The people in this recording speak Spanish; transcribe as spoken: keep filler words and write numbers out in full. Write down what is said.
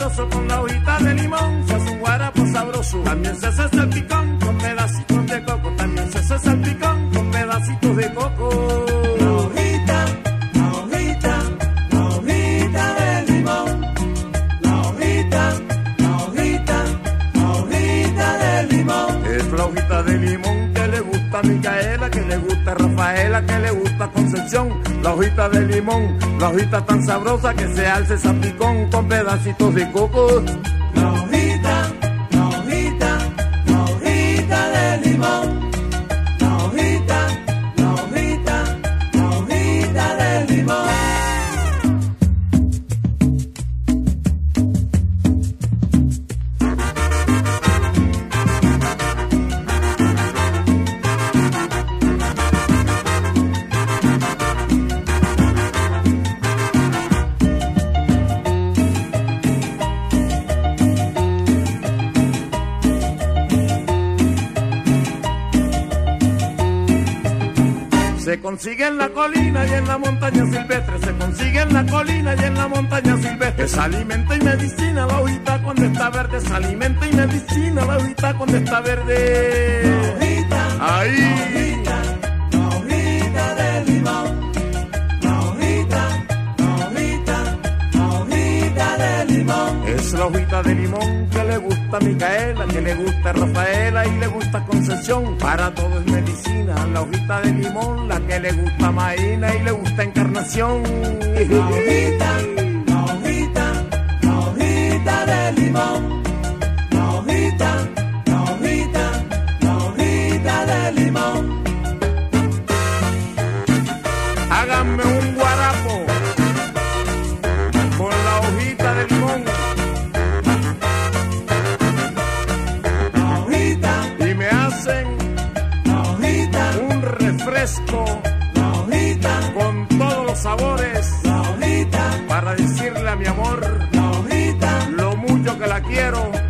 delicioso con la hojita de limón. Se hace un guarapo sabroso, también se hace salpicón con pedacitos de coco. También se hace salpicón con pedacitos de coco. La hojita, la hojita, la hojita de limón. La hojita, la hojita, la hojita de limón. Es la hojita de limón que le gusta a Micaela, que le gusta a Rafaela, que le gusta a Concepción. La hojita de limón, la hojita tan sabrosa que se alce salpicón con pedacitos de coco. La hojita, la hojita, la hojita de limón. La hojita, la hojita, la hojita de limón. Se consigue en la colina y en la montaña silvestre. Se consigue en la colina y en la montaña silvestre. Es alimento y medicina la hojita cuando está verde. Es alimento y medicina la hojita cuando está verde. La hojita, Ahí. la hojita, la hojita de limón. La hojita, la hojita, la hojita de limón. Es la hojita de limón que le gusta a Micaela, que le gusta a Rafaela y le gusta a Concepción. Para todo es medicina, la hojita de limón, la que le gusta a Maína y le gusta a Encarnación. La hojita, la hojita, la hojita de limón. La hojita, la hojita, la hojita de limón. Háganme un guarapo con la hojita de limón. La hojita, Y me hacen la hojita, un refresco la hojita, con todos los sabores la hojita, para decirle a mi amor la hojita. lo mucho que la quiero